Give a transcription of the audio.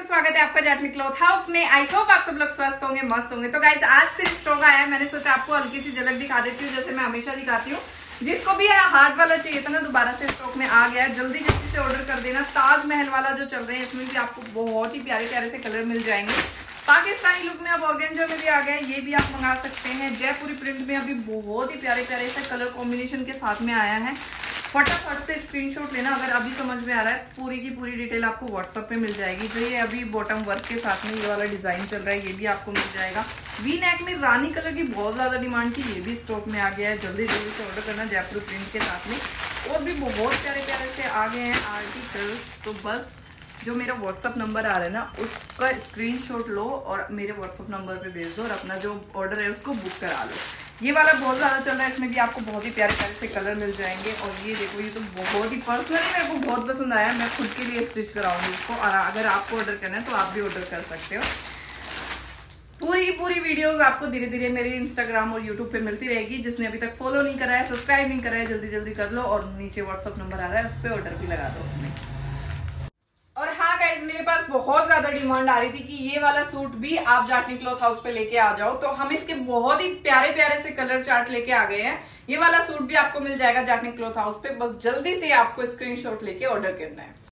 स्वागत है आपका जाटनी क्लॉथ हाउस में। आई होप आप सब लोग स्वस्थ होंगे, मस्त होंगे। तो गाइस आज फिर स्टॉक आया है, मैंने सोचा आपको हल्की सी झलक दिखा देती हूँ जैसे मैं हमेशा दिखाती हूँ। जिसको भी हार्ड वाला चाहिए था ना, दोबारा से स्टॉक में आ गया है, जल्दी जल्दी से ऑर्डर कर देना। ताजमहल वाला जो चल रहे हैं इसमें भी आपको बहुत ही प्यारे प्यारे से कलर मिल जाएंगे। पाकिस्तानी लुक में अब ऑर्गेंजा में भी आ गया है, ये भी आप मंगा सकते हैं। जयपुरी प्रिंट में अभी बहुत ही प्यारे प्यारे से कलर कॉम्बिनेशन के साथ में आया है। फटाफट से स्क्रीनशॉट लेना अगर अभी समझ में आ रहा है। पूरी की पूरी डिटेल आपको व्हाट्सएप पे मिल जाएगी। जो ये अभी बॉटम वर्क के साथ में ये वाला डिजाइन चल रहा है, ये भी आपको मिल जाएगा। वी नेक में रानी कलर की बहुत ज्यादा डिमांड थी, ये भी स्टॉक में आ गया है। जल्दी जल्दी से ऑर्डर करना जयपुर प्रिंट के साथ में। और भी बहुत प्यारे प्यारे से आ गए हैं आर्टिकल्स। तो बस जो मेरा व्हाट्सअप नंबर आ रहा है ना, उसका स्क्रीनशॉट लो और मेरे व्हाट्सअप नंबर पे भेज दो और अपना जो ऑर्डर है उसको बुक करा लो। ये वाला बहुत ज़्यादा चल रहा है, इसमें भी आपको बहुत ही प्यारे प्यारे से कलर मिल जाएंगे। और ये देखो, ये तो बहुत ही पर्सनली मेरे को बहुत पसंद आया। मैं खुद के लिए स्टिच कराऊंगी इसको, और अगर आपको ऑर्डर करना है तो आप भी ऑर्डर कर सकते हो। पूरी की पूरी वीडियोस आपको धीरे धीरे मेरे इंस्टाग्राम और यूट्यूब पे मिलती रहेगी। जिसने अभी तक फॉलो नहीं करा है, सब्सक्राइब नहीं करा है, जल्दी जल्दी कर लो। और नीचे व्हाट्सअप नंबर आ रहा है, उस पर ऑर्डर भी लगा दो अपने। और हाँ गाइज, मेरे पास बहुत ज्यादा डिमांड आ रही थी कि ये वाला सूट भी आप जाटनी क्लॉथ हाउस पे लेके आ जाओ। तो हम इसके बहुत ही प्यारे प्यारे से कलर चार्ट लेके आ गए हैं। ये वाला सूट भी आपको मिल जाएगा जाटनी क्लॉथ हाउस पे। बस जल्दी से आपको स्क्रीनशॉट लेके ऑर्डर करना है।